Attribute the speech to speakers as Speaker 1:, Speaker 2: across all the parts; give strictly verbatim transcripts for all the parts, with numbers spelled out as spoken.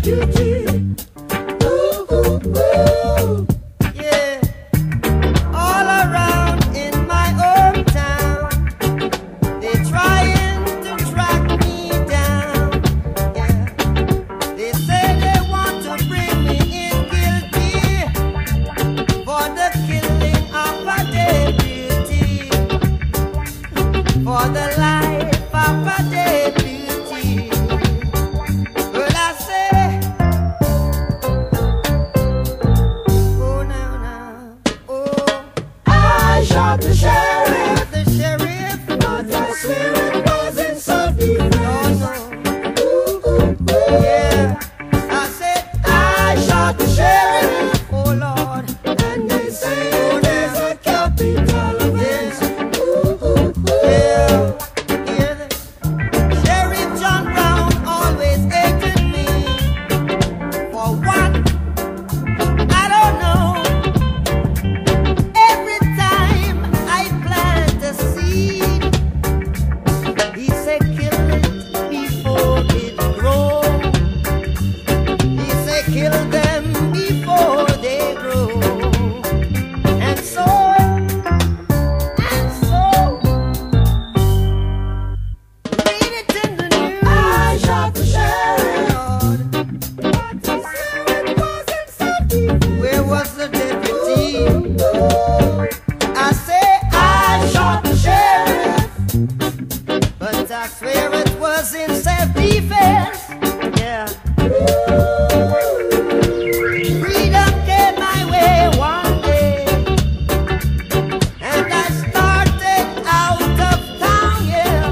Speaker 1: deputy. Ooh, ooh, ooh.
Speaker 2: Yeah, all around in my hometown, they're trying to track me down. Yeah, they say they want to bring me in guilty for the killing of a deputy, for the life of a deputy. But I say, oh now now, oh,
Speaker 1: I shot the sheriff,
Speaker 2: the sheriff,
Speaker 1: but I swear it wasn't self-defense.
Speaker 2: oh no,
Speaker 1: Ooh, ooh, ooh.
Speaker 2: yeah, I said,
Speaker 1: I shot the sheriff,
Speaker 2: oh Lord,
Speaker 1: and they say it is a capital offense. Ooh, ooh, ooh.
Speaker 2: yeah, hear this. Sheriff John Brown always hated me. For what? I don't know. Every time I plant a seed, he say kill it before it grows. He say kill them before they grow. And so, and so, read it in the news.
Speaker 1: I shot the sheriff,
Speaker 2: Lord,
Speaker 1: but I swear it wasn't self-defense.
Speaker 2: where was the deputy?
Speaker 1: Ooh,
Speaker 2: I say
Speaker 1: I shot the sheriff,
Speaker 2: but I swear it was in self-defense. Yeah. Freedom came my way one day, and I started out of town, yeah.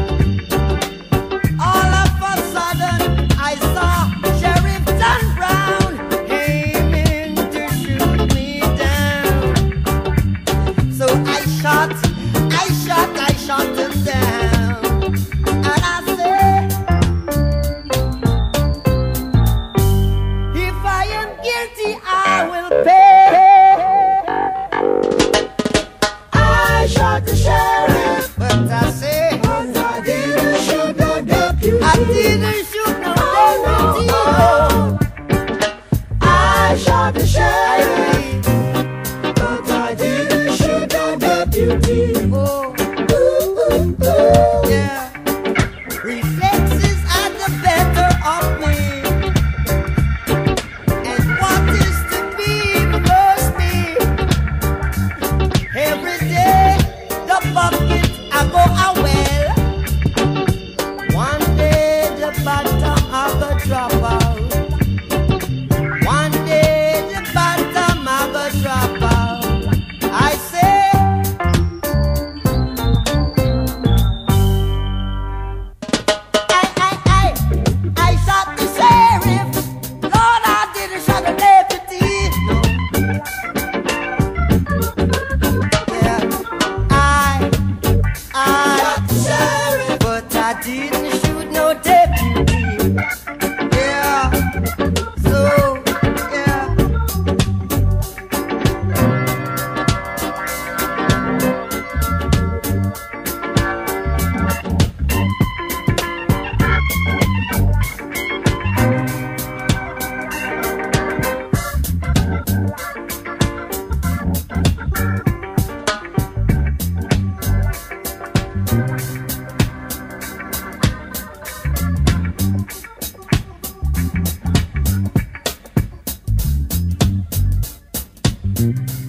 Speaker 2: All of a sudden, I saw Sheriff John Brown aiming to shoot me down. So I shot, I shot, I shot him down. And I said, if I am guilty, I will pay.
Speaker 1: I shot the sheriff,
Speaker 2: But I say,
Speaker 1: but I didn't shoot the deputy.
Speaker 2: I didn't shoot no
Speaker 1: Oh,
Speaker 2: deputy.
Speaker 1: no, oh. I shot the
Speaker 2: I
Speaker 1: sheriff,
Speaker 2: believe,
Speaker 1: but I didn't shoot the deputy.
Speaker 2: oh,
Speaker 1: Ooh, ooh, ooh.
Speaker 2: yeah. Reflexes are the better of me. And what is to be must be. Every day, the bucket I go a well. One day, the bottom I go drop out. One day, the bottom I go drop out. I say, I, I, I, I shot the sheriff. Lord, I didn't shot the deputy. No. Yeah, I, I
Speaker 1: Shot the sheriff,
Speaker 2: but I didn't shoot no deputy. Yeah, so, yeah.
Speaker 1: I